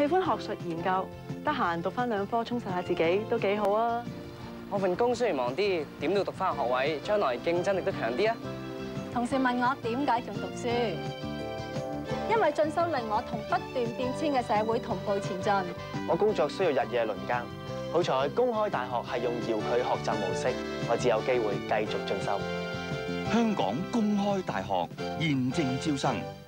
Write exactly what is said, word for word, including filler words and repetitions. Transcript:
歡學術研究，得閒讀翻兩科充實下自己都幾好啊！ 我份工雖然忙啲，點都要讀翻學位，將來競爭力都強啲啊！ 同事問我點解仲讀書，因為進修令我同不斷變遷嘅社會同步前進。 我工作需要日夜輪更，好彩公開大學係用遙距學習模式，我只有機會繼續進修。 香港公開大學現正招生。